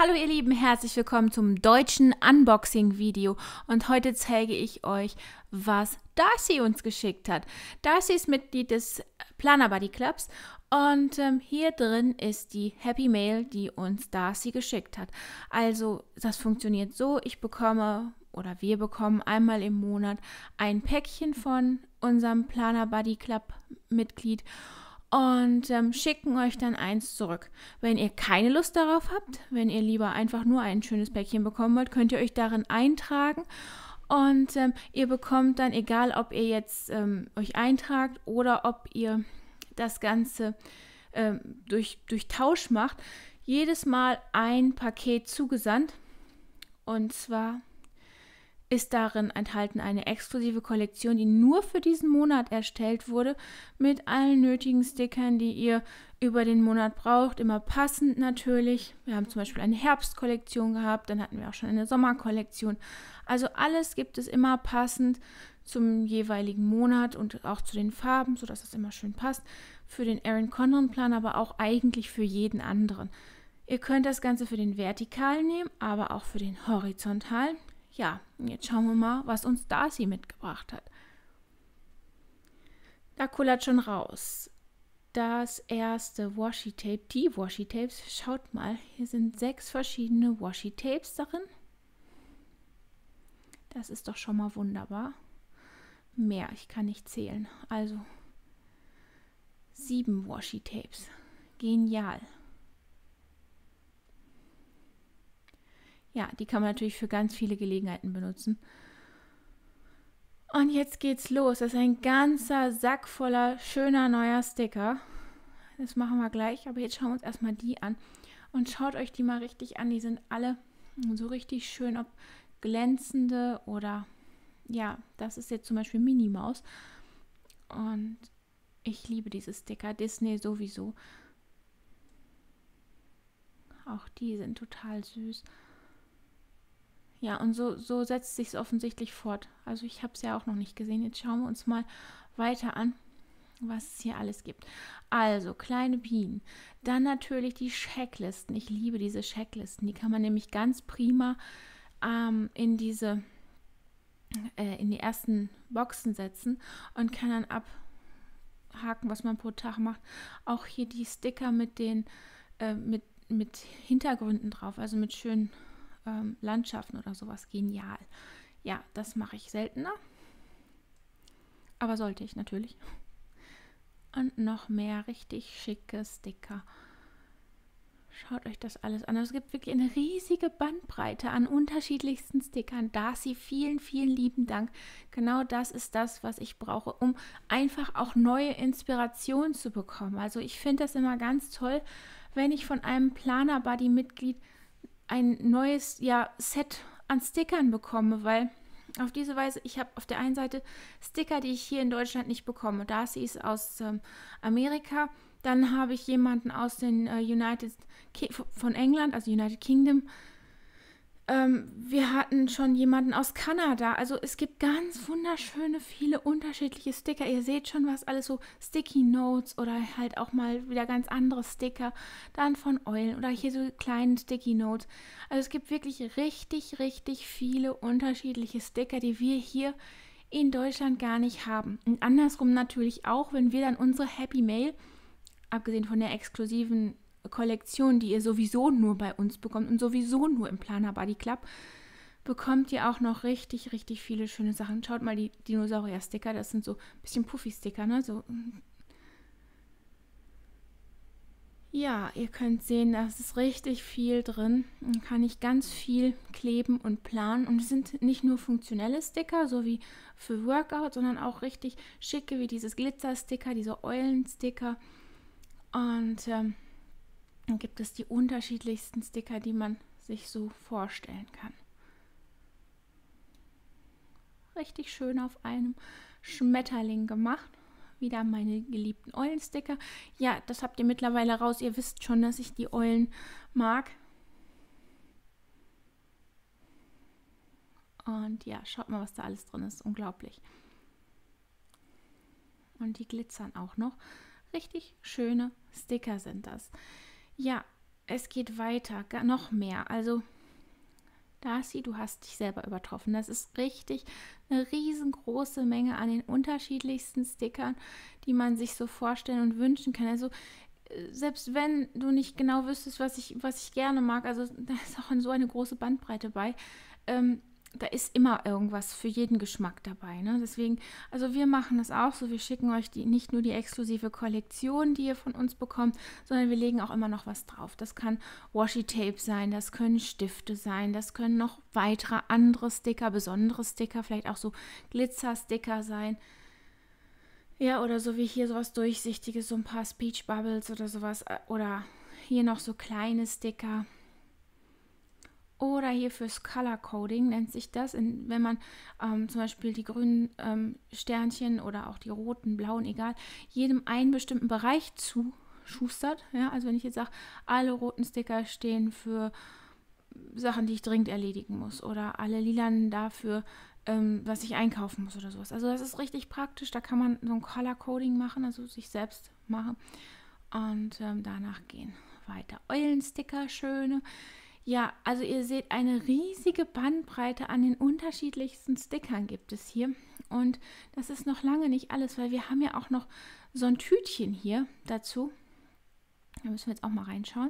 Hallo ihr Lieben, herzlich willkommen zum deutschen Unboxing-Video und heute zeige ich euch, was Darcy uns geschickt hat. Darcy ist Mitglied des Planner Buddy Clubs und hier drin ist die Happy Mail, die uns Darcy geschickt hat. Also das funktioniert so, wir bekommen einmal im Monat ein Päckchen von unserem Planner Buddy Club Mitglied und schicken euch dann eins zurück. Wenn ihr keine Lust darauf habt, wenn ihr lieber einfach nur ein schönes Päckchen bekommen wollt, könnt ihr euch darin eintragen und ihr bekommt dann, egal ob ihr jetzt euch eintragt oder ob ihr das Ganze durch Tausch macht, jedes Mal ein Paket zugesandt. Und zwar ist darin enthalten eine exklusive Kollektion, die nur für diesen Monat erstellt wurde, mit allen nötigen Stickern, die ihr über den Monat braucht, immer passend natürlich. Wir haben zum Beispiel eine Herbstkollektion gehabt, dann hatten wir auch schon eine Sommerkollektion. Also alles gibt es immer passend zum jeweiligen Monat und auch zu den Farben, sodass es immer schön passt. Für den Erin Condren Plan, aber auch eigentlich für jeden anderen. Ihr könnt das Ganze für den vertikalen nehmen, aber auch für den horizontalen. Ja, jetzt schauen wir mal, was uns Darcy mitgebracht hat. Da kullert schon raus das erste Washi-Tape, die Washi-Tapes. Schaut mal, hier sind 6 verschiedene Washi-Tapes darin. Das ist doch schon mal wunderbar. Mehr, ich kann nicht zählen. Also 7 Washi-Tapes. Genial. Ja, die kann man natürlich für ganz viele Gelegenheiten benutzen. Und jetzt geht's los. Das ist ein ganzer Sack voller schöner neuer Sticker. Das machen wir gleich, aber jetzt schauen wir uns erstmal die an. Und schaut euch die mal richtig an. Die sind alle so richtig schön, ob glänzende oder, ja, das ist jetzt zum Beispiel Minnie Maus. Und ich liebe diese Sticker. Disney sowieso. Auch die sind total süß. Ja, und so setzt sich es offensichtlich fort. Also ich habe es ja auch noch nicht gesehen. Jetzt schauen wir uns mal weiter an, was es hier alles gibt. Also, kleine Bienen. Dann natürlich die Checklisten. Ich liebe diese Checklisten. Die kann man nämlich ganz prima in die ersten Boxen setzen und kann dann abhaken, was man pro Tag macht. Auch hier die Sticker mit den mit Hintergründen drauf, also mit schönen Landschaften oder sowas. Genial. Ja, das mache ich seltener. Aber sollte ich natürlich. Und noch mehr richtig schicke Sticker. Schaut euch das alles an. Es gibt wirklich eine riesige Bandbreite an unterschiedlichsten Stickern. Darcy, vielen, vielen lieben Dank. Genau das ist das, was ich brauche, um einfach auch neue Inspirationen zu bekommen. Also ich finde das immer ganz toll, wenn ich von einem Planner Buddy Mitglied ein neues Set an Stickern bekomme, weil auf diese Weise, ich habe auf der einen Seite Sticker, die ich hier in Deutschland nicht bekomme. Darcy ist aus Amerika, dann habe ich jemanden aus den von England, also United Kingdom. Wir hatten schon jemanden aus Kanada. Also es gibt ganz wunderschöne, viele unterschiedliche Sticker. Ihr seht schon, was alles so Sticky Notes oder halt auch mal wieder ganz andere Sticker. Dann von Eulen oder hier so kleinen Sticky Notes. Also es gibt wirklich richtig, richtig viele unterschiedliche Sticker, die wir hier in Deutschland gar nicht haben. Und andersrum natürlich auch, wenn wir dann unsere Happy Mail, abgesehen von der exklusiven Kollektion, die ihr sowieso nur bei uns bekommt und sowieso nur im Planner Buddy Club, bekommt ihr auch noch richtig, richtig viele schöne Sachen. Schaut mal die Dinosaurier-Sticker, das sind so ein bisschen Puffy-Sticker, ne? So. Ja, ihr könnt sehen, da ist richtig viel drin. Dann kann ich ganz viel kleben und planen. Und es sind nicht nur funktionelle Sticker, so wie für Workout, sondern auch richtig schicke, wie dieses Glitzer-Sticker, diese Eulen-Sticker. Und dann gibt es die unterschiedlichsten Sticker, die man sich so vorstellen kann. Richtig schön auf einem Schmetterling gemacht. Wieder meine geliebten Eulensticker. Ja, das habt ihr mittlerweile raus. Ihr wisst schon, dass ich die Eulen mag. Und ja, schaut mal, was da alles drin ist. Unglaublich. Und die glitzern auch noch. Richtig schöne Sticker sind das. Ja, es geht weiter, noch mehr. Also Darcy, du hast dich selber übertroffen. Das ist richtig eine riesengroße Menge an den unterschiedlichsten Stickern, die man sich so vorstellen und wünschen kann. Also selbst wenn du nicht genau wüsstest, was ich gerne mag, also da ist auch so eine große Bandbreite bei, da ist immer irgendwas für jeden Geschmack dabei. Ne? Deswegen, also wir machen das auch so, wir schicken euch nicht nur die exklusive Kollektion, die ihr von uns bekommt, sondern wir legen auch immer noch was drauf. Das kann Washi-Tape sein, das können Stifte sein, das können noch weitere andere Sticker, besondere Sticker, vielleicht auch so Glitzer-Sticker sein. Ja, oder so wie hier sowas Durchsichtiges, so ein paar Speech Bubbles oder sowas. Oder hier noch so kleine Sticker. Oder hier fürs Color Coding nennt sich das, wenn man zum Beispiel die grünen Sternchen oder auch die roten, blauen, egal, jedem einen bestimmten Bereich zuschustert. Ja? Also wenn ich jetzt sage, alle roten Sticker stehen für Sachen, die ich dringend erledigen muss. Oder alle lilanen dafür, was ich einkaufen muss oder sowas. Also das ist richtig praktisch. Da kann man so ein Color Coding machen, also sich selbst machen. Und danach gehen weiter. Eulensticker, schöne. Ja, also ihr seht, eine riesige Bandbreite an den unterschiedlichsten Stickern gibt es hier. Und das ist noch lange nicht alles, weil wir haben ja auch noch so ein Tütchen hier dazu. Da müssen wir jetzt auch mal reinschauen.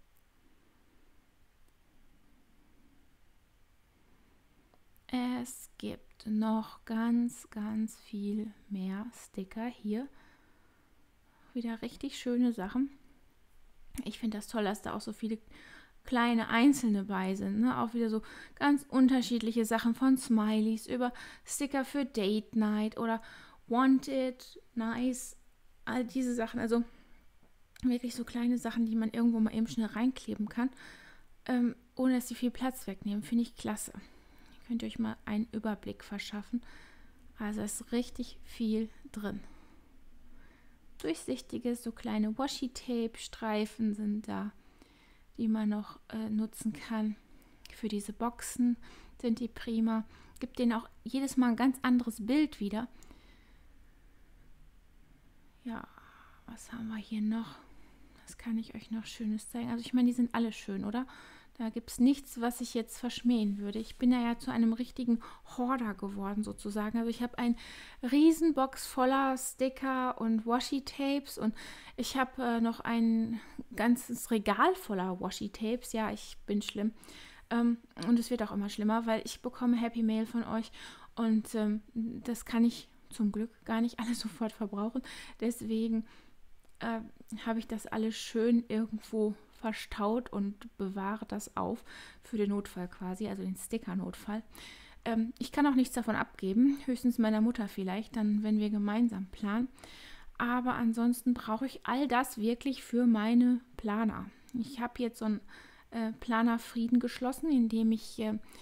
Es gibt noch ganz, ganz viel mehr Sticker hier. Wieder richtig schöne Sachen. Ich finde das toll, dass da auch so viele kleine einzelne bei sind. Ne? Auch wieder so ganz unterschiedliche Sachen von Smileys über Sticker für Date Night oder Wanted, Nice, all diese Sachen. Also wirklich so kleine Sachen, die man irgendwo mal eben schnell reinkleben kann, ohne dass sie viel Platz wegnehmen. Finde ich klasse. Könnt ihr euch mal einen Überblick verschaffen. Also ist richtig viel drin. Durchsichtige, so kleine Washi-Tape-Streifen sind da, die man noch nutzen kann. Für diese Boxen sind die prima. Gibt denen auch jedes Mal ein ganz anderes Bild wieder. Ja, was haben wir hier noch? Was kann ich euch noch Schönes zeigen? Also ich meine, die sind alle schön, oder? Da gibt es nichts, was ich jetzt verschmähen würde. Ich bin ja zu einem richtigen Horder geworden sozusagen. Also ich habe eine Riesenbox voller Sticker und Washi-Tapes und ich habe noch ein ganzes Regal voller Washi-Tapes. Ja, ich bin schlimm. Und es wird auch immer schlimmer, weil ich bekomme Happy Mail von euch und das kann ich zum Glück gar nicht alles sofort verbrauchen. Deswegen habe ich das alles schön irgendwo verstaut und bewahre das auf für den Notfall quasi, also den Sticker-Notfall. Ich kann auch nichts davon abgeben, höchstens meiner Mutter vielleicht, dann wenn wir gemeinsam planen. Aber ansonsten brauche ich all das wirklich für meine Planer. Ich habe jetzt so einen Planer-Frieden geschlossen, indem ich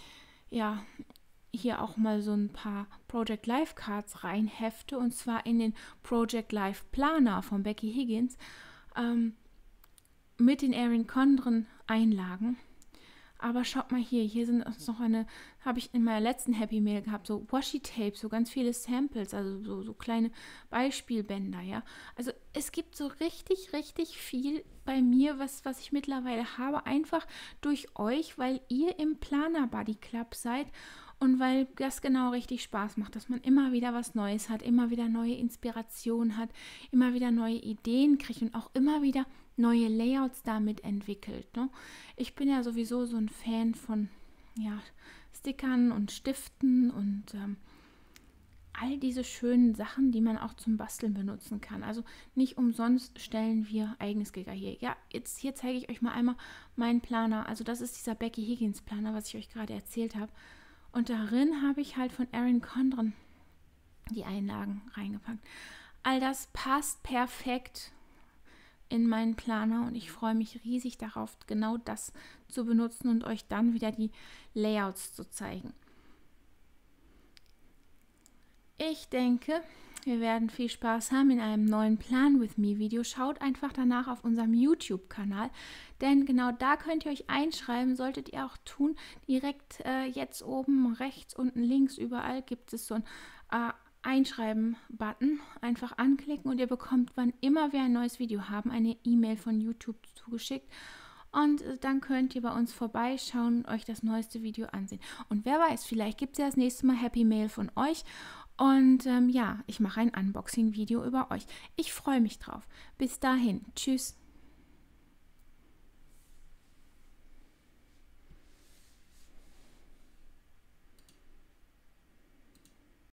hier auch mal so ein paar Project Life Cards reinhefte, und zwar in den Project Life Planer von Becky Higgins mit den Erin Condren Einlagen. Aber schaut mal hier sind noch habe ich in meiner letzten Happy Mail gehabt, so Washi-Tape, so ganz viele Samples, also so kleine Beispielbänder, ja. Also es gibt so richtig, richtig viel bei mir, was ich mittlerweile habe, einfach durch euch, weil ihr im Planer Buddy Club seid und weil das genau richtig Spaß macht, dass man immer wieder was Neues hat, immer wieder neue Inspiration hat, immer wieder neue Ideen kriegt und auch immer wieder neue Layouts damit entwickelt. Ne? Ich bin ja sowieso so ein Fan von Stickern und Stiften und all diese schönen Sachen, die man auch zum Basteln benutzen kann. Also nicht umsonst stellen wir eigene Sticker hier. Ja, hier zeige ich euch mal einmal meinen Planer. Also das ist dieser Becky Higgins Planer, was ich euch gerade erzählt habe. Und darin habe ich halt von Erin Condren die Einlagen reingepackt. All das passt perfekt in meinen Planer und ich freue mich riesig darauf, genau das zu benutzen und euch dann wieder die Layouts zu zeigen. Ich denke, wir werden viel Spaß haben in einem neuen Plan with Me Video. Schaut einfach danach auf unserem YouTube-Kanal, denn genau da könnt ihr euch einschreiben, solltet ihr auch tun. Direkt jetzt oben rechts, unten links, überall gibt es so ein Einschreiben-Button. Einfach anklicken und ihr bekommt, wann immer wir ein neues Video haben, eine E-Mail von YouTube zugeschickt. und dann könnt ihr bei uns vorbeischauen und euch das neueste Video ansehen. Und wer weiß, vielleicht gibt es ja das nächste Mal Happy Mail von euch. Und ja, ich mache ein Unboxing-Video über euch. Ich freue mich drauf. Bis dahin. Tschüss.